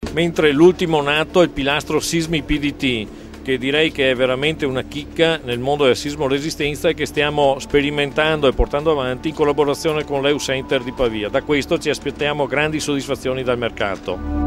Mentre l'ultimo nato è il pilastro Sismi PDT, che direi che è veramente una chicca nel mondo della sismoresistenza e che stiamo sperimentando e portando avanti in collaborazione con l'EU Center di Pavia. Da questo ci aspettiamo grandi soddisfazioni dal mercato.